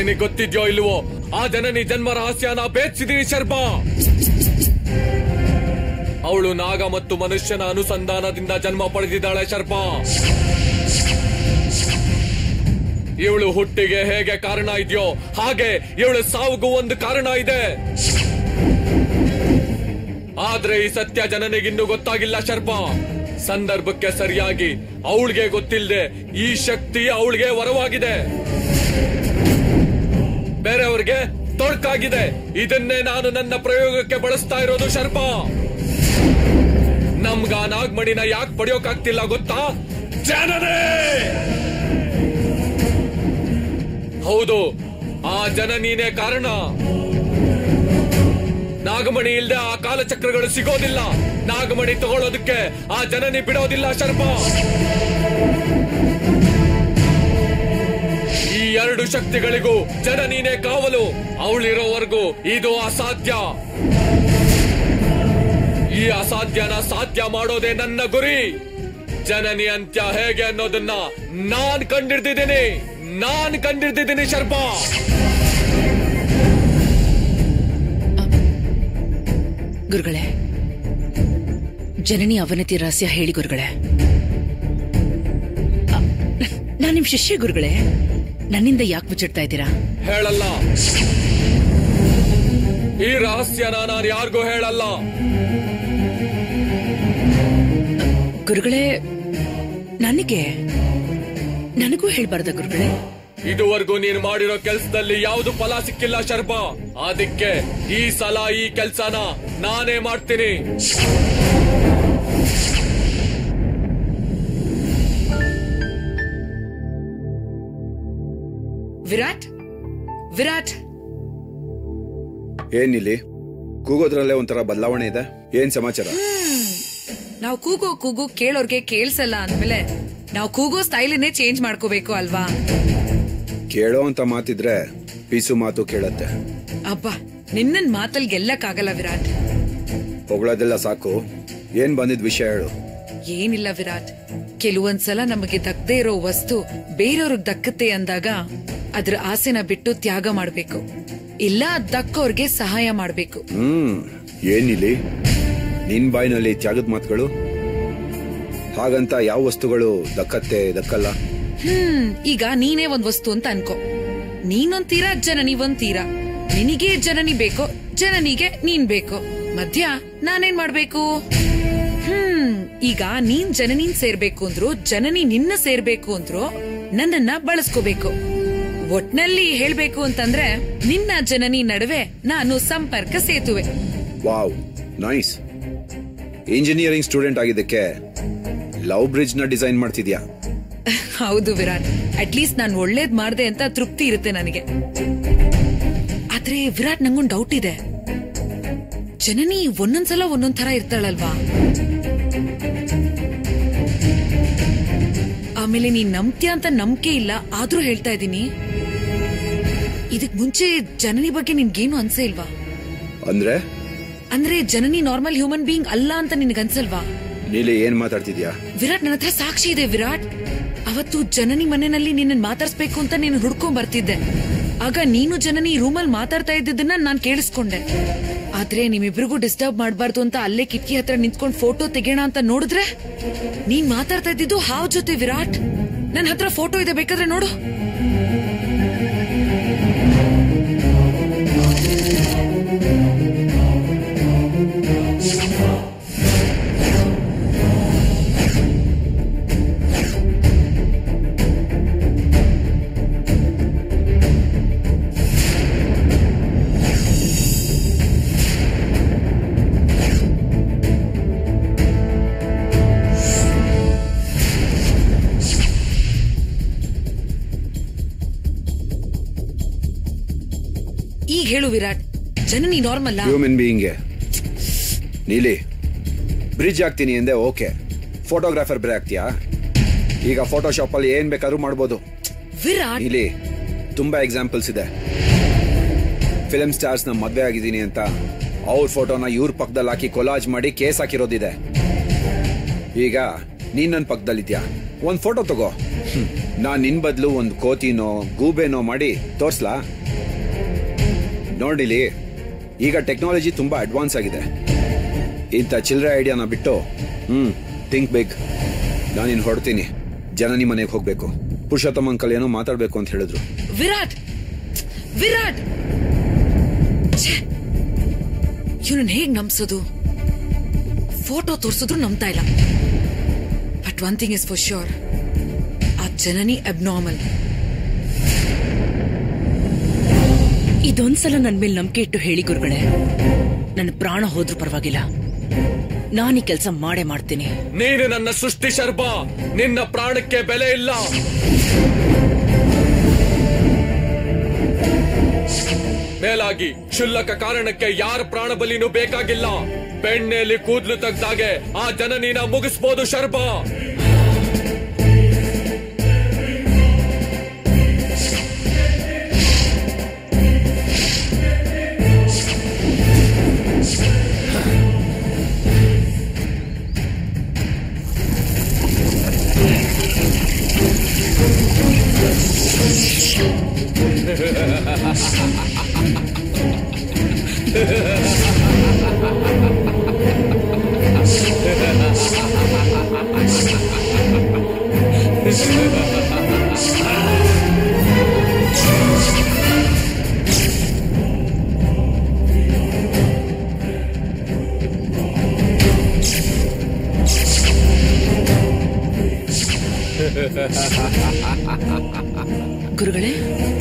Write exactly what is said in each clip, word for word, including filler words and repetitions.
ನಿನಗೆ ಗೊತ್ತಿದ್ಯೋ ಇಲ್ವೋ, ಆ ಜನನಿ ಜನ್ಮ ರಹಸ್ಯನ ಭೇದಿಸಿದೀನಿ ಶರ್ಮ. ಅವಳು ನಾಗ ಮತ್ತು ಮನುಷ್ಯನ ಅನುಸಂಧಾನದಿಂದ ಜನ್ಮ ಪಡೆದಿದ್ದಾಳೆ ಶರ್ಮ. ಇವಳು ಹುಟ್ಟಿಗೆ ಹೇಗೆ ಕಾರಣ ಇದೆಯೋ ಹಾಗೆ ಇವಳು ಸಾವುಗೂ ಒಂದು ಕಾರಣ ಇದೆ. ಆದ್ರೆ ಈ ಸತ್ಯ ಜನನಿಗಿನ್ನೂ ಗೊತ್ತಾಗಿಲ್ಲ ಶರ್ಮ. ಸಂದರ್ಭಕ್ಕೆ ಸರಿಯಾಗಿ ಅವಳಿಗೆ ಗೊತ್ತಿಲ್ಲದೆ ಈ ಶಕ್ತಿ ಅವಳಿಗೆ ವರವಾಗಿದೆ, ಬೇರೆಯವ್ರಿಗೆ ತೊಡಕಾಗಿದೆ. ಇದನ್ನೇ ನಾನು ನನ್ನ ಪ್ರಯೋಗಕ್ಕೆ ಬಳಸ್ತಾ ಇರೋದು ಶರ್ಮ. ನಮ್ಗ ನಾಗಮಣಿನ ಯಾಕೆ ಪಡೆಯೋಕಾಗ್ತಿಲ್ಲ ಗೊತ್ತಾ? ಜನನೇ ಹೌದು, ಆ ಜನನೀನೇ ಕಾರಣ. ನಾಗಮಣಿ ಇಲ್ದೆ ಆ ಕಾಲಚಕ್ರಗಳು ಸಿಗೋದಿಲ್ಲ. ನಾಗಮಣಿ ತಗೊಳ್ಳೋದಕ್ಕೆ ಆ ಜನನಿ ಬಿಡೋದಿಲ್ಲ ಶರ್ಮ. ಈ ಎರಡು ಶಕ್ತಿಗಳಿಗೂ ಜನನೀನೇ ಕಾವಲು. ಅವಳಿರೋವರೆಗೂ ಇದು ಅಸಾಧ್ಯ. ಈ ಅಸಾಧ್ಯನ ಸಾಧ್ಯ ಮಾಡೋದೇ ನನ್ನ ಗುರಿ. ಜನನಿ ಅಂತ್ಯ ಹೇಗೆ ಅನ್ನೋದನ್ನ ನಾನ್ ಕಂಡಿಡ್ದಿದ್ದೀನಿ, ನಾನ್ ಕಂಡಿಡ್ದಿದ್ದೀನಿ ಶರ್ಮ. ಗುರುಗಳೇ, ಜನನಿ ಅವನತಿ ರಹಸ್ಯ ಹೇಳಿ ಗುರುಗಳೇ. ನಾನ್ ನಿಮ್ ಶಿಷ್ಯ ಗುರುಗಳೇ, ನನ್ನಿಂದ ಯಾಕೆ ಮುಚ್ಚಿಡ್ತಾ ಇದ್ದೀರಾ? ಹೇಳಲ್ಲ, ಈ ರಹಸ್ಯನ ನಾನು ಯಾರಿಗೂ ಹೇಳಲ್ಲ. ಗುರುಗಳೇ, ನನಗೆ ನನಗೂ ಹೇಳ್ಬಾರ್ದ ಗುರುಗಳೇ? ಇದುವರೆಗೂ ನೀನು ಮಾಡಿರೋ ಕೆಲ್ಸದಲ್ಲಿ ಯಾವ್ದು ಫಲ ಸಿಕ್ಕಿಲ್ಲ ಶರ್ಮ. ಅದಕ್ಕೆ ಈ ಸಲ ಈ ಕೆಲ್ಸನ ನಾನೇ ಮಾಡ್ತೀನಿ. ವಿರಾಟ್, ವಿರಾಟ್, ಏನಿಲ್ಲಿ ಕೂಗೋದ್ರಲ್ಲೇ ಒಂಥರ ಬದಲಾವಣೆ ಇದೆ. ಏನ್ ಸಮಾಚಾರ? ನಾವು ಕೂಗೋ ಕೂಗು ಕೇಳೋರ್ಗೆ ಕೇಳ್ಸಲ್ಲ ಅಂದ್ಮೇಲೆ ನಾವು ಕೂಗೋ ಸ್ಟೈಲನ್ನೇ ಚೇಂಜ್ ಮಾಡ್ಕೋಬೇಕು ಅಲ್ವಾ? ಕೇಳೋ ಅಂತ ಮಾತಿದ್ರೆ ಪೀಸು ಮಾತು ಕೇಳತ್ತೆ. ಅಬ್ಬಾ, ನಿನ್ನನ್ ಮಾತಲ್ ಗೆಲ್ಲಕ್ಕಾಗಲ್ಲ ವಿರಾಟ್. ಹೊಗಳೋದೆಲ್ಲ ಸಾಕು, ಏನ್ ಬಂದಿದ್ ವಿಷಯ ಹೇಳು. ಏನಿಲ್ಲ ವಿರಾಟ್, ಕೆಲವೊಂದ್ಸಲ ನಮಗೆ ದಕ್ಕದೇ ಇರೋ ವಸ್ತು ಬೇರೆಯವ್ರಿಗೆ ದಕ್ಕತ್ತೆ ಅಂದಾಗ ಅದ್ರ ಆಸೆನ ಬಿಟ್ಟು ತ್ಯಾಗ ಮಾಡ್ಬೇಕು, ಇಲ್ಲ ದಕ್ಕೋರ್ಗೆ ಸಹಾಯ ಮಾಡ್ಬೇಕು. ಹ್ಮ್ ಏನಿಲ್ಲಿ ನಿನ್ ಬಾಯಿನಲ್ಲಿ ತ್ಯಾಗದ ಮಾತುಗಳು? ಹಾಗಂತ ಯಾವ ವಸ್ತುಗಳು ದಕ್ಕತ್ತೆ ದಕ್ಕಲ್ಲ? ಹ್ಮ್ ಈಗ ನೀನೇ ಒಂದ್ ವಸ್ತು ಅಂತ ಅನ್ಕೋ. ನೀನೊಂದ್ ತೀರಾ, ಜನನಿ ಒಂದ್ ತೀರಾ. ನಿನಗೆ ಜನನಿ ಬೇಕೋ, ಜನನಿಗೆ ನೀನ್ ಬೇಕೋ. ಮಧ್ಯ ನಾನೇನ್ ಮಾಡ್ಬೇಕು? ಹ್ಮ್ ಈಗ ನೀನ್ ಜನನಿನ್ ಸೇರ್ಬೇಕು ಅಂದ್ರು, ಜನನಿ ನಿನ್ನ ಸೇರ್ಬೇಕು ಅಂದ್ರು ನನ್ನನ್ನ ಬಳಸ್ಕೋಬೇಕು. ಒಟ್ನಲ್ಲಿ ಹೇಳ್ಬೇಕು ಅಂತಂದ್ರೆ ನಿನ್ನ ಜನನಿ ನಡುವೆ ನಾನು ಸಂಪರ್ಕ ಸೇತುವೆ. Wow, nice. ಇಂಜಿನಿಯರಿಂಗ್ ಸ್ಟೂಡೆಂಟ್ ಆಗಿದ್ದಕ್ಕೆ ಲವ್ ಬ್ರಿಡ್ಜ್ ನ ಡಿಸೈನ್ ಮಾಡ್ತಿದ್ಯಾ? ಹೌದು ವಿರಾಟ್, ಅಟ್ಲೀಸ್ಟ್ ನಾನು ಒಳ್ಳೇದ್ ಮಾಡ್ದೆ ಅಂತ ತೃಪ್ತಿ ಇರುತ್ತೆ ನನಗೆ. ಆದ್ರೆ ವಿರಾಟ್, ನಂಗೊಂದು ಡೌಟ್ ಇದೆ. ಜನನಿ ಒಂದೊಂದ್ಸಲ ಒಂದೊಂದ್ ತರ ಇರ್ತಾಳಲ್ವಾ? ಆಮೇಲೆ ನೀನ್ ನಂಬ್ತೀಯ ಅಂತ ನಂಬಿಕೆ ಇಲ್ಲ, ಆದ್ರೂ ಹೇಳ್ತಾ ಇದ್ದೀನಿ, ಇದಕ್ ಮುಂಚೆ ಜನನಿ ಬಗ್ಗೆ ನಿನ್ಗೇನು ಅನ್ಸೇ ಇಲ್ವಾ? ಅಂದ್ರೆ ಅಂದ್ರೆ ಜನನಿ ನಾರ್ಮಲ್ ಹ್ಯೂಮನ್ ಬೀಯಿಂಗ್ ಅಲ್ಲ ಅಂತ ನಿನ್ಗನ್ಸಲ್ವಾ? ನೀಲಿ ಏನ್ ಮಾತಾಡ್ತಿದ್ಯಾ? ವಿರಾಟ್, ನನ್ನ ಹತ್ರ ಸಾಕ್ಷಿ ಇದೆ ವಿರಾಟ್. ಅವತ್ತು ಜನನಿ ಮನೆಯಲ್ಲಿ ನಿನ್ನ ಮಾತಾಡ್ಸ್ಬೇಕು ಅಂತ ನೀನು ಹುಡ್ಕೊಂಡ್ ಬರ್ತಿದ್ದೆ. ಆಗ ನೀನು ಜನನಿ ರೂಮಲ್ಲಿ ಮಾತಾಡ್ತಾ ಇದ್ದಿದ್ದನ್ನ ನಾನ್ ಕೇಳಿಸ್ಕೊಂಡೆ. ಆದ್ರೆ ನಿಮ್ಮಿಬ್ರಿಗೂ ಡಿಸ್ಟರ್ಬ್ ಮಾಡಬಾರ್ದು ಅಂತ ಅಲ್ಲೇ ಕಿಟಕಿ ಹತ್ರ ನಿಂತ್ಕೊಂಡ್ ಫೋಟೋ ತೆಗೆಯೋಣ ಅಂತ ನೋಡಿದ್ರೆ ನೀನ್ ಮಾತಾಡ್ತಾ ಇದ್ದಿದ್ದು ಹಾವ್ ಜೊತೆ ವಿರಾಟ್. ನನ್ನ ಹತ್ರ ಫೋಟೋ ಇದೆ, ಬೇಕಾದ್ರೆ ನೋಡು. ಈಗ ಹೇಳು Virat, Janani normal human being? ನೀಲಿ, ಬ್ರಿಡ್ಜ್ ಆಗ್ತೀನಿ ಎಂದೆ ಓಕೆ, ಫೋಟೋಗ್ರಾಫರ್ ಬೇರೆ ಆಗ್ತೀಯಾ? ಈಗ ಫೋಟೋಶಾಪ್ ಅಲ್ಲಿ ಏನ್ ಬೇಕಾದ್ರೂ ಮಾಡ್ಬೋದು. ವಿರಾಟ್, ನೀಲಿ, ತುಂಬಾ ಎಕ್ಸಾಂಪಲ್ಸ್ ಇದೆ. ಫಿಲ್ಮ್ ಸ್ಟಾರ್ಸ್ ನ ಮದ್ವೆ ಆಗಿದ್ದೀನಿ ಅಂತ ಅವ್ರ ಫೋಟೋನ ಇವ್ರ ಪಕ್ಕದಲ್ಲಿ ಹಾಕಿ ಕೊಲಾಜ್ ಮಾಡಿ ಕೇಸ್ ಹಾಕಿರೋದಿದೆ. ಈಗ ನೀನ್ ನನ್ನ ಪಕ್ಕದಲ್ಲಿದ್ಯಾ, ಒಂದ್ ಫೋಟೋ ತಗೋ, ನಾನ್ ನಿನ್ ಬದಲು ಒಂದು ಕೋತಿನೋ ಗೂಬೆನೋ ಮಾಡಿ ತೋರ್ಸ್ಲಾ? ನೋಡಿಲಿ, ಈಗ ಟೆಕ್ನಾಲಜಿ ತುಂಬಾ ಅಡ್ವಾನ್ಸ್ ಆಗಿದೆ. ಇಂಥ ಚಿಲ್ಲರೆ ಐಡಿಯಾನ ಬಿಟ್ಟು ಹ್ಮ್ ಥಿಂಕ್ ಬೇಕ್. ನಾನಿನ್ ಹೊಡ್ತೀನಿ. ಜನನಿ ಮನೆಗೆ ಹೋಗ್ಬೇಕು. ಪುರುಷೋತ್ತಮ ಅಂಕಲ್ ಏನೋ ಮಾತಾಡ್ಬೇಕು ಅಂತ ಹೇಳಿದ್ರು. ವಿರಾಟ್ ವಿರಾಟ್ ಇವನನ್ನ ಹೇಗ್ ನಂಬಿಸೋದು? ಫೋಟೋ ತೋರ್ಸಿದ್ರು ನಂಬ್ತಾ ಇಲ್ಲ. But one thing is for sure, ಆ ಜನನಿ ಅಬ್ನಾರ್ಮಲ್. ಇದೊಂದ್ಸಲ ನನ್ ಮೇಲೆ ನಂಬಿಕೆ ಇಟ್ಟು ಹೇಳಿ ಗುರುಗಳೇ, ನನ್ನ ಪ್ರಾಣ ಹೋದ್ರೂ ಪರವಾಗಿಲ್ಲ, ನಾನು ಈ ಕೆಲಸ ಮಾಡೇ ಮಾಡ್ತೀನಿ. ನೀನು ನನ್ನ ಸೃಷ್ಟಿ ಶರ್ಬ, ನಿನ್ನ ಪ್ರಾಣಕ್ಕೆ ಬೆಲೆ ಇಲ್ಲ. ಮೇಲಾಗಿ ಕ್ಷುಲ್ಲಕ ಕಾರಣಕ್ಕೆ ಯಾರ ಪ್ರಾಣ ಬಲಿನೂ ಬೇಕಾಗಿಲ್ಲ. ಬೆಣ್ಣೆಯಲ್ಲಿ ಕೂದಲು ತೆಗ್ದಾಗೆ ಆ ಜನನಿನ ಮುಗಿಸ್ಬೋದು ಶರ್ಬ. ಗುರುಗಳೇ,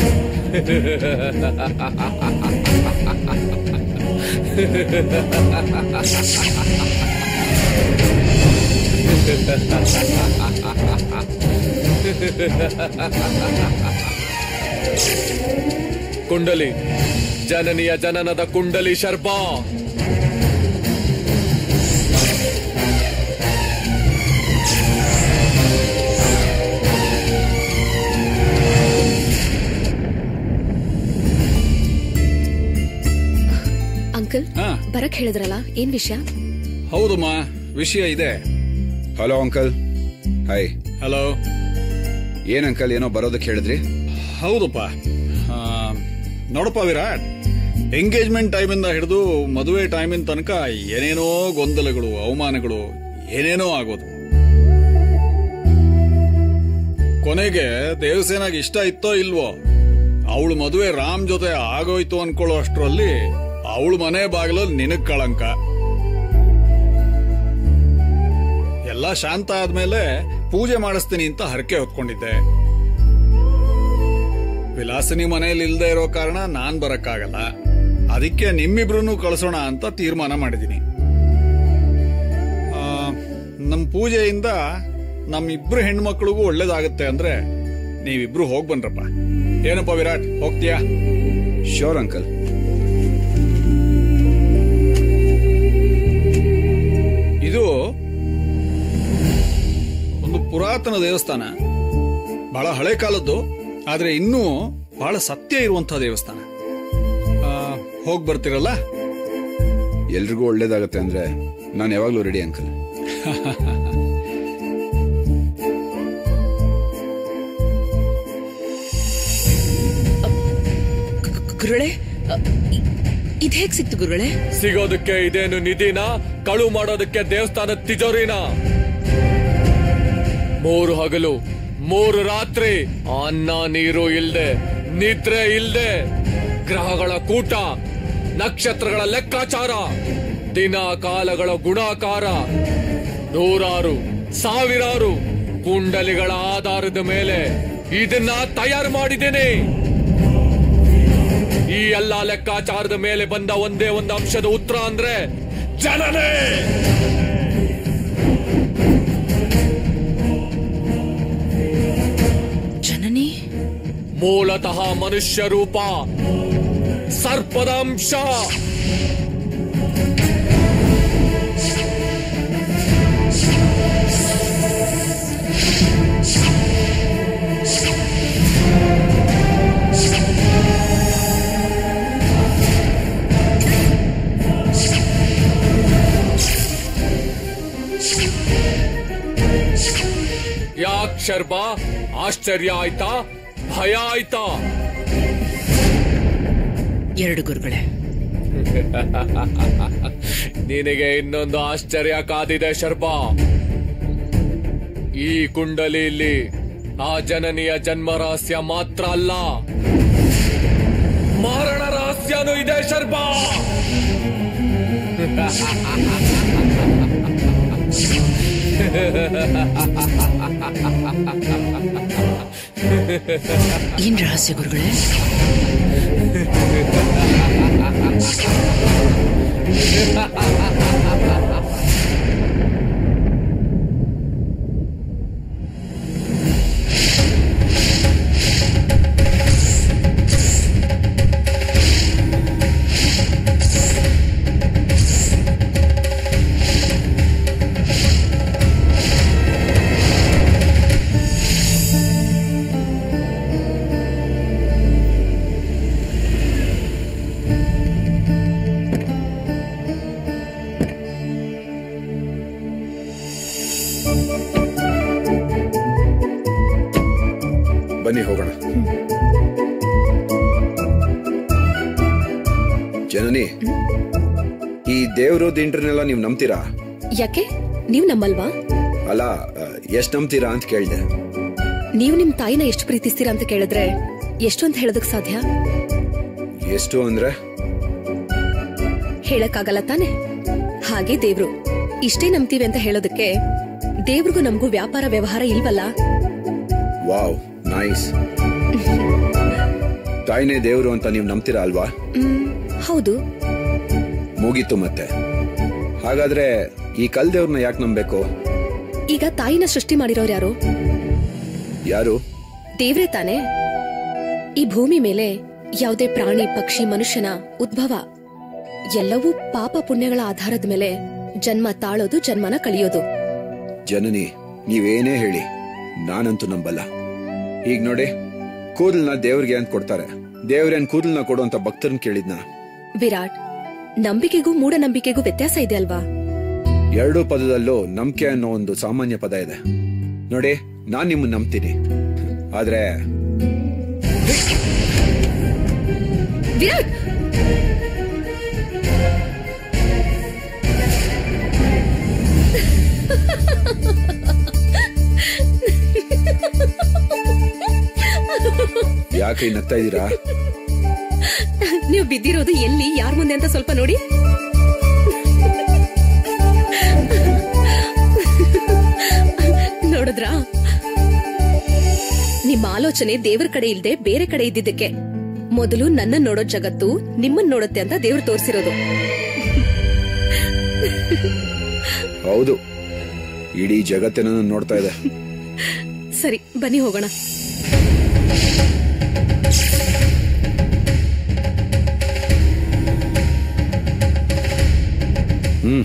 ಕುಂಡಲಿ, ಜನನಿಯ ಜನನದ ಕುಂಡಲಿ ಶರ್ಬಾ. ಅಂಕಲ್, ಬರಕ್ ಹೇಳಿದ್ರಲ್ಲ, ಏನ್ ವಿಷಯ? ಹೌದಮ್ಮ, ವಿಷಯ ಇದೆ. Hello uncle. ಹಾಯ್. ಹಲೋ. ಏನ್ ಅಂಕಲ್, ಏನೋ ಬರೋದಕ್ಕೆ ಹೇಳಿದ್ರಿ? ಹೌದಪ್ಪ. ನೋಡಪ್ಪ ವಿರಾಟ್, ಎಂಗೇಜ್ಮೆಂಟ್ ಟೈಮಿಂದ ಹಿಡಿದು ಮದುವೆ ಟೈಮಿನ ತನಕ ಏನೇನೋ ಗೊಂದಲಗಳು, ಅವಮಾನಗಳು, ಏನೇನೋ ಆಗೋದು. ಕೊನೆಗೆ ದೇವಸೇನಾಗ ಇಷ್ಟ ಇತ್ತೋ ಇಲ್ವೋ, ಅವಳು ಮದುವೆ ರಾಮ್ ಜೊತೆ ಆಗೋಯ್ತು ಅನ್ಕೊಳ್ಳೋ ಅಷ್ಟರಲ್ಲಿ ಅವಳು ಮನೆ ಬಾಗಿಲು ನಿನಗ್ ಕಳಂಕ. ಎಲ್ಲ ಶಾಂತ ಆದ್ಮೇಲೆ ಪೂಜೆ ಮಾಡಿಸ್ತೀನಿ ಅಂತ ಹರಕೆ ಹೊತ್ಕೊಂಡಿದ್ದೆ. ವಿಲಾಸಿನಿ ಮನೆಯಲ್ಲಿ ಇಲ್ದೇ ಇರೋ ಕಾರಣ ನಾನ್ ಬರಕ್ಕಾಗಲ್ಲ. ಅದಕ್ಕೆ ನಿಮ್ಮಿಬ್ರು ಕಳಿಸೋಣ ಅಂತ ತೀರ್ಮಾನ ಮಾಡಿದೀನಿ. ನಮ್ ಪೂಜೆಯಿಂದ ನಮ್ಮಿಬ್ರು ಹೆಣ್ಮಕ್ಳಿಗೂ ಒಳ್ಳೇದಾಗತ್ತೆ ಅಂದ್ರೆ ನೀವಿಬ್ರು ಹೋಗ್ ಬನ್ರಪ್ಪ. ಏನಪ್ಪ ವಿರಾಟ್, ಹೋಗ್ತೀಯಾ? Sure uncle. ಇದು ಒಂದು ಪುರಾತನ ದೇವಸ್ಥಾನ, ಬಹಳ ಹಳೆ ಕಾಲದ್ದು, ಆದ್ರೆ ಇನ್ನೂ ಬಹಳ ಸತ್ಯ ಇರುವಂತಹ ದೇವಸ್ಥಾನ. ಹೋಗ್ ಬರ್ತಿರಲ್ಲ? ಎಲ್ರಿಗೂ ಒಳ್ಳೇದಾಗತ್ತೆ ಅಂದ್ರೆ ನಾನು ಯಾವಾಗ್ಲೂ ರೆಡಿ ಅಂಕಲ್. ಗುರುಗಳೇ, ಇದು ಹೇಗ್ ಸಿಕ್ತು ಗುರುಗಳೇ? ಸಿಗೋದಕ್ಕೆ ಇದೇನು ನಿಧಿನ, ಕಳು ಮಾಡೋದಕ್ಕೆ ದೇವಸ್ಥಾನ ತಿಜೋರಿನ? ಮೂರು ಹಗಲು ಮೂರು ರಾತ್ರಿ ಅನ್ನ ನೀರು ಇಲ್ದೆ, ನಿದ್ರೆ ಇಲ್ದೆ, ಗ್ರಹಗಳ ಕೂಟ, ನಕ್ಷತ್ರಗಳ ಲೆಕ್ಕಾಚಾರ, ದಿನ ಕಾಲಗಳ ಗುಣಾಕಾರ, ನೂರಾರು ಸಾವಿರಾರು ಕುಂಡಲಿಗಳ ಆಧಾರದ ಮೇಲೆ ಇದನ್ನ ತಯಾರು ಮಾಡಿದ್ದೇನೆ. ಈ ಎಲ್ಲಾ ಲೆಕ್ಕಾಚಾರದ ಮೇಲೆ ಬಂದ ಒಂದೇ ಒಂದು ಅಂಶದ ಉತ್ತರ ಅಂದ್ರೆ ಜನನೇ. ಜನನಿ ಮೂಲತಃ ಮನುಷ್ಯ ರೂಪ, ಸರ್ಪದ ಅಂಶ. ಯಾಕ್ ಶರ್ಬಾ, ಆಶ್ಚರ್ಯ ಆಯ್ತಾ, ಭಯ ಆಯ್ತಾ? ಎರಡು ಗುರುಗಳೇ. ನಿನಗೆ ಇನ್ನೊಂದು ಆಶ್ಚರ್ಯ ಕಾದಿದೆ ಶರ್ಪ. ಈ ಕುಂಡಲಿಯಲ್ಲಿ ಆ ಜನನಿಯ ಜನ್ಮ ರಹಸ್ಯ ಮಾತ್ರ ಅಲ್ಲ, ಮಾರಣ ರಹಸ್ಯನೂ ಇದೆ ಶರ್ಪ. ಏನ್ ರಹಸ್ಯ ಗುರುಗಳೇ? ಬನ್ನಿ ಹೋಗೋಣ. ಜನನಿ, ಈ ದೇವ್ರು ದಿಂಡ್ರನ್ನೆಲ್ಲ ನೀವ್ ನಂಬ್ತೀರಾ? ಯಾಕೆ, ನೀವ್ ನಮ್ಮಲ್ವಾ? ಅಲ್ಲ, ಎಷ್ಟ್ ನಂಬ್ತೀರಾ ಅಂತ ಕೇಳ್ದೆ. ನೀವು ನಿಮ್ ತಾಯಿನ ಎಷ್ಟು ಪ್ರೀತಿಸ್ತೀರಾ ಅಂತ ಕೇಳಿದ್ರೆ ಎಷ್ಟು ಅಂತ ಹೇಳೋದಕ್ ಸಾಧ್ಯ? ಎಷ್ಟು ಅಂದ್ರೆ ಹೇಳಕ್ಕಾಗಲ್ಲ ತಾನೆ. ಹಾಗೆ ದೇವ್ರು ಇಷ್ಟೇ ನಂಬ್ತೀವಿ ಅಂತ ಹೇಳೋದಕ್ಕೆ ದೇವ್ರಿಗೂ ನಮಗೂ ವ್ಯಾಪಾರ ವ್ಯವಹಾರ ಇಲ್ವಲ್ಲ. Wow, nice. ತಾಯಿನೇ ದೇವ್ರು ಅಂತ ನೀವ್ ನಂಬ್ತೀರಾ ಅಲ್ವಾ? ಹೌದು. ಮುಗೀತು ಮತ್ತೆ. ಹಾಗಾದ್ರೆ ಈ ಕಲ್ ದೇವ್ರನ್ನ ಯಾಕೆ ನಂಬೇಕು? ಈಗ ತಾಯಿನ ಸೃಷ್ಟಿ ಮಾಡಿರೋರು ಯಾರು? ಯಾರು? ದೇವ್ರೇ ತಾನೆ. ಈ ಭೂಮಿ ಮೇಲೆ ಯಾವುದೇ ಪ್ರಾಣಿ, ಪಕ್ಷಿ, ಮನುಷ್ಯನ ಉದ್ಭವ ಎಲ್ಲವೂ ಪಾಪ ಪುಣ್ಯಗಳ ಆಧಾರದ ಮೇಲೆ ಜನ್ಮ ತಾಳೋದು, ಜನ್ಮನ ಕಳಿಯೋದು. ಜನನಿ, ನೀವೇನೇ ಹೇಳಿ ನಾನಂತೂ ನಂಬಲ್ಲ. ಈಗ ನೋಡಿ, ಕೂದಲ್ನ ದೇವ್ರಿಗೆ ಅಂತ ಕೊಡ್ತಾರೆ. ದೇವ್ರೇನ್ ಕೂದಲ್ನ ಕೊಡುವಂತ ಭಕ್ತರನ್ನ ಕೇಳಿದ್ನ? ವಿರಾಟ್, ನಂಬಿಕೆಗೂ ಮೂಢನಂಬಿಕೆಗೂ ವ್ಯತ್ಯಾಸ ಇದೆ ಅಲ್ವಾ? ಎರಡೂ ಪದದಲ್ಲೂ ನಂಬಿಕೆ ಅನ್ನೋ ಒಂದು ಸಾಮಾನ್ಯ ಪದ ಇದೆ. ನೋಡಿ, ನಾನ್ ನಿಮ್ಮನ್ನ ನಂಬ್ತೀನಿ, ಆದ್ರೆ ವಿರಾಟ್, ಯಾಕೆ ನಗ್ತಾ ಇದ್ದೀರಾ? ನೀವು ಬಿದ್ದಿರೋದು ಎಲ್ಲಿ, ಯಾರ ಮುಂದೆ ಅಂತ ಸ್ವಲ್ಪ ನೋಡಿ. ನೋಡಿದ್ರಾ? ನಿಮ್ಮ ಆಲೋಚನೆ ದೇವ್ರ ಕಡೆ ಇಲ್ದೆ ಬೇರೆ ಕಡೆ ಇದ್ದಿದ್ದಕ್ಕೆ ಮೊದಲು ನನ್ನ ನೋಡೋ ಜಗತ್ತು ನಿಮ್ಮನ್ನ ನೋಡುತ್ತೆ ಅಂತ ದೇವ್ರು ತೋರಿಸಿರೋದು. ಹೌದು, ಇಡೀ ಜಗತ್ತಿನ ನೋಡ್ತಾ ಇದೆ. ಸರಿ, ಬನ್ನಿ ಹೋಗೋಣ. ಹ್ಮ್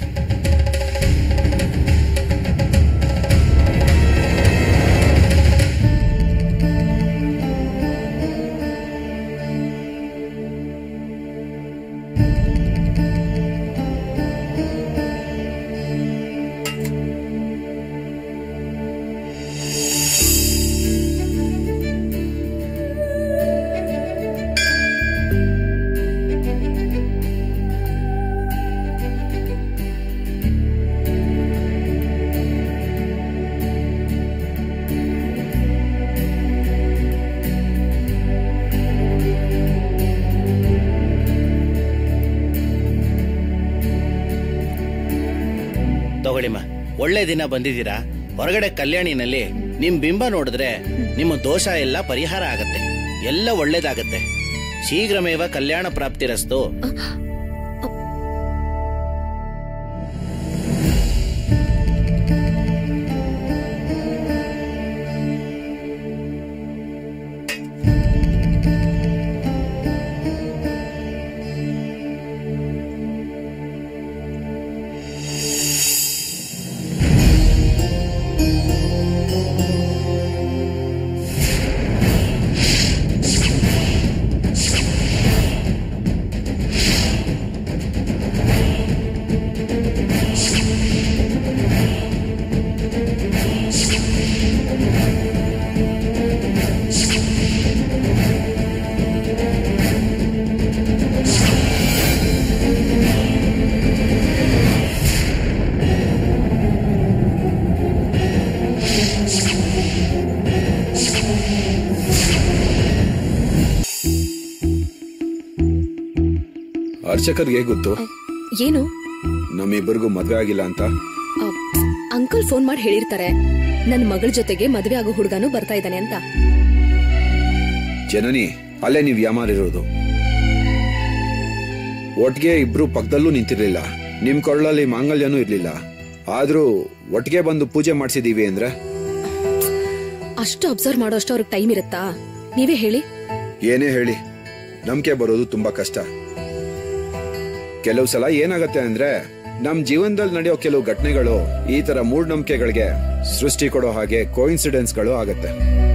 ತಗೊಳ್ಳಿಮ್ಮ, ಒಳ್ಳೆ ದಿನ ಬಂದಿದ್ದೀರಾ. ಹೊರಗಡೆ ಕಲ್ಯಾಣಿನಲ್ಲಿ ನಿಮ್ ಬಿಂಬ ನೋಡಿದ್ರೆ ನಿಮ್ಮ ದೋಷ ಎಲ್ಲ ಪರಿಹಾರ ಆಗತ್ತೆ, ಎಲ್ಲ ಒಳ್ಳೇದಾಗತ್ತೆ. ಶೀಘ್ರಮೇವ ಕಲ್ಯಾಣ ಪ್ರಾಪ್ತಿರಸ್ತು. ಅರ್ಚಕರ್ಗೆ ಗೊತ್ತು ಏನು ನಮ್ಮಿಬ್ಬರಿಗೂ ಮದ್ವೆ ಆಗಿಲ್ಲ ಅಂತ? ಅಂಕಲ್ ಫೋನ್ ಮಾಡಿ ಹೇಳಿರ್ತಾರೆ ನನ್ನ ಮಗಳ ಜೊತೆಗೆ ಮದ್ವೆ ಆಗೋ ಹುಡುಗನು ಬರ್ತಾ ಇದ್ದಾನೆ ಅಂತ. ಜನನಿ, ಅಲ್ಲೇ ನೀವ್ ಯಾಮಾರಿರೋದು. ಒಟ್ಟಿಗೆ ಇಬ್ರು ಪಕ್ಕದಲ್ಲೂ ನಿಂತಿರ್ಲಿಲ್ಲ, ನಿಮ್ ಕೊಳ್ಳಲ್ಲಿ ಮಾಂಗಲ್ಯನೂ ಇರ್ಲಿಲ್ಲ, ಆದ್ರೂ ಒಟ್ಟಿಗೆ ಬಂದು ಪೂಜೆ ಮಾಡ್ಸಿದೀವಿ ಅಂದ್ರೆ ಅಷ್ಟು ಅಬ್ಸರ್ವ್ ಮಾಡೋ ಅಷ್ಟು ಅವ್ರಿಗೆ ಟೈಮ್ ಇರುತ್ತಾ? ನೀವೇ ಹೇಳಿ. ಏನೇ ಹೇಳಿ, ನಂಬಿಕೆ ಬರೋದು ತುಂಬಾ ಕಷ್ಟ. ಕೆಲವು ಸಲ ಏನಾಗತ್ತೆ ಅಂದ್ರೆ ನಮ್ ಜೀವನದಲ್ಲಿ ನಡೆಯೋ ಕೆಲವು ಘಟನೆಗಳು ಈ ತರ ಮೂಢನಂಬಿಕೆಗಳಿಗೆ ಸೃಷ್ಟಿ ಕೊಡೋ ಹಾಗೆ ಕೋಇನ್ಸಿಡೆನ್ಸ್ಗಳು ಆಗತ್ತೆ.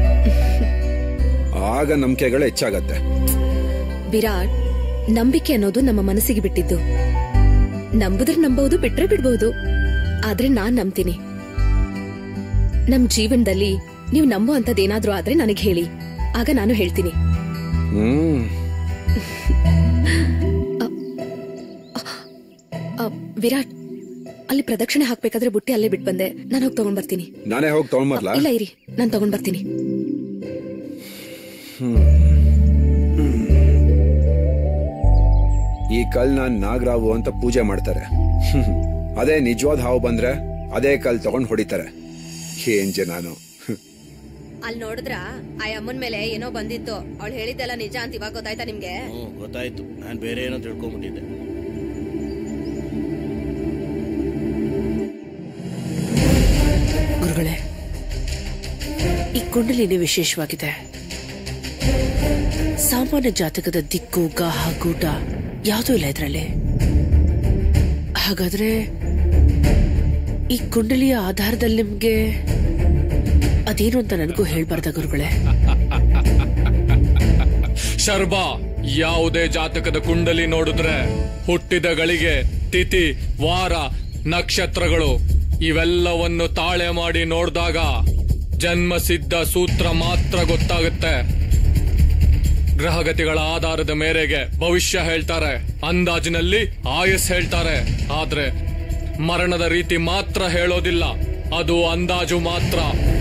ಆಗ ನಂಬಿಕೆಗಳು ಹೆಚ್ಚಾಗತ್ತೆ. ವಿರಾಟ್, ನಂಬಿಕೆ ಅನ್ನೋದು ನಮ್ಮ ಮನಸ್ಸಿಗೆ ಬಿಟ್ಟಿದ್ದು. ನಂಬುದ್ರೆ ನಂಬಹುದು, ಬಿಟ್ರೆ ಬಿಡ್ಬಹುದು. ಆದ್ರೆ ನಾನ್ ನಂಬ್ತೀನಿ. ನಮ್ ಜೀವನದಲ್ಲಿ ನೀವು ನಂಬೋ ಅಂತದೇನಾದ್ರೂ ಆದ್ರೆ ನನಗೆ ಹೇಳಿ, ಆಗ ನಾನು ಹೇಳ್ತೀನಿ. ಹ್ಮ್ ವಿರಾಟ್, ಅಲ್ಲಿ ಪ್ರದಕ್ಷಿಣೆ ಹಾಕ್ಬೇಕಾದ್ರೆ ಬುಟ್ಟಿ ಅಲ್ಲೇ ಬಿಟ್ಟು ಬಂದೆ, ನಾನು ಹೋಗಿ ತಗೊಂಡ್ ಬರ್ತೀನಿ. ನಾನೇ ಹೋಗಿ ತಗೊಂಡ್ ಬರ್ಲಾ? ಇಲ್ಲ ಇರಿ, ನಾನ್ ತಗೊಂಡ್ ಬರ್ತೀನಿ. ಈ ಕಲ್ನ ನಾಗರಾವು ಅಂತ ಪೂಜೆ ಮಾಡ್ತಾರೆ. ಅದೇ ನಿಜವಾದ ಹಾವು ಬಂದ್ರೆ ಅದೇ ಕಲ್ ತಗೊಂಡ್ ಹೊಡಿತಾರೆ. ಏನ್ ಜನಾನು. ಅಲ್ಲಿ ನೋಡಿದ್ರ ಆ ಅಮ್ಮನ್ ಮೇಲೆ ಏನೋ ಬಂದಿತ್ತು, ಅವಳು ಹೇಳಿದ್ದೆಲ್ಲ ನಿಜ ಅಂತ ಇವಾಗ ಗೊತ್ತಾಯ್ತಾ ನಿಮ್ಗೆ? ಗೊತ್ತಾಯ್ತು, ನಾನ್ ಬೇರೆ ಏನೋ ತಿಳ್ಕೊಂಡ್ಬಿಟ್ಟಿದ್ದೆ. ಗುರುಗಳೇ, ಈ ಕುಂಡಲಿನಿ ವಿಶೇಷವಾಗಿದೆ. ಸಾಮಾನ್ಯ ಜಾತಕದ ದಿಕ್ಕು, ಗಾಹ, ಗೂಟ ಯಾವುದೂ ಇಲ್ಲ ಇದರಲ್ಲಿ. ಹಾಗಾದ್ರೆ ಈ ಕುಂಡಲಿಯ ಆಧಾರದಲ್ಲಿ ನಿಮ್ಗೆ ಅದೇನು ಅಂತ ನನಗೂ ಹೇಳ್ಬಾರ್ದ ಗುರುಗಳೇ? ಶರ್ಬಾ, ಯಾವುದೇ ಜಾತಕದ ಕುಂಡಲಿ ನೋಡಿದ್ರೆ ಹುಟ್ಟಿದ ಗಳಿಗೆ, ತಿಥಿ, ವಾರ, ನಕ್ಷತ್ರಗಳು ಇವೆಲ್ಲವನ್ನು ತಾಳೆ ಮಾಡಿ ನೋಡಿದಾಗ ಜನ್ಮಸಿದ್ಧ ಸೂತ್ರ ಮಾತ್ರ ಗೊತ್ತಾಗುತ್ತೆ. ಗ್ರಹಗತಿಗಳ ಆಧಾರದ ಮೇರೆಗೆ ಭವಿಷ್ಯ ಹೇಳ್ತಾರೆ, ಅಂದಾಜಿನಲ್ಲಿ ಆಯಸ್ ಹೇಳ್ತಾರೆ. ಆದ್ರೆ ಮರಣದ ರೀತಿ ಮಾತ್ರ ಹೇಳೋದಿಲ್ಲ, ಅದು ಅಂದಾಜು ಮಾತ್ರ.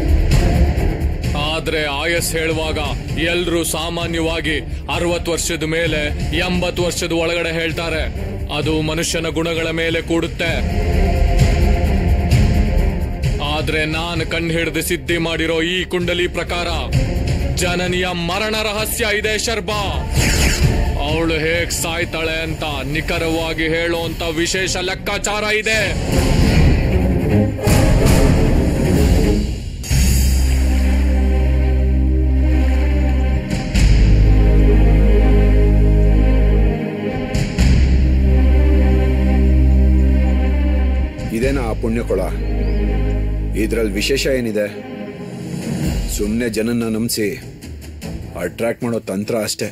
ಆದ್ರೆ ಆಯಸ್ ಹೇಳುವಾಗ ಎಲ್ರೂ ಸಾಮಾನ್ಯವಾಗಿ ಅರವತ್ತು ವರ್ಷದ ಮೇಲೆ, ಎಂಬತ್ತು ವರ್ಷದ ಒಳಗಡೆ ಹೇಳ್ತಾರೆ. ಅದು ಮನುಷ್ಯನ ಗುಣಗಳ ಮೇಲೆ ಕೂಡುತ್ತೆ. ಆದ್ರೆ ನಾನು ಕಣ್ಣು ಹಿಡಿದು ಸಿದ್ಧಿ ಮಾಡಿರೋ ಈ ಕುಂಡಲಿ ಪ್ರಕಾರ ಜನನಿಯ ಮರಣ ರಹಸ್ಯ ಇದೆ ಶರ್ಬಾ. ಅವಳು ಹೇಗ್ ಸಾಯ್ತಾಳೆ ಅಂತ ನಿಖರವಾಗಿ ಹೇಳೋಂತ ವಿಶೇಷ ಲೆಕ್ಕಾಚಾರ ಇದೆ. ಇದೇನಾ ಆ ಪುಣ್ಯಕೊಳ? ಇದ್ರಲ್ಲಿ ವಿಶೇಷ ಏನಿದೆ? ಸುಮ್ನೆ ಜನನ್ನ ನಂಬಿಸಿ ಅಟ್ರಾಕ್ಟ್ ಮಾಡೋ ತಂತ್ರ ಅಷ್ಟೇ.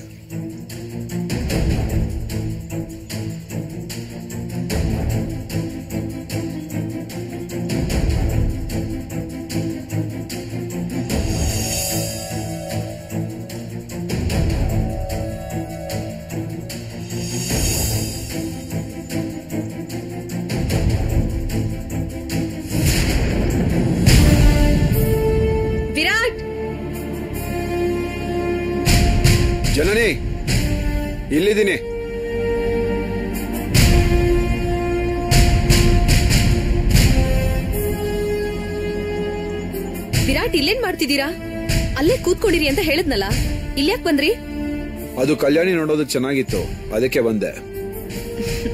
ಜನನಿ, ಇಲ್ಲಿದ್ದೀನಿ. ವಿರಾಟ್, ಇಲ್ಲೇನ್ ಮಾಡ್ತಿದ್ದೀರಾ? ಅಲ್ಲೇ ಕೂತ್ಕೊಂಡಿರಿ ಅಂತ ಹೇಳದ್ನಲ್ಲ, ಇಲ್ಯಾಕ್ ಬಂದ್ರಿ? ಅದು ಕಲ್ಯಾಣಿ ನೋಡೋದಕ್ಕೆ ಚೆನ್ನಾಗಿತ್ತು, ಅದಕ್ಕೆ ಬಂದೆ.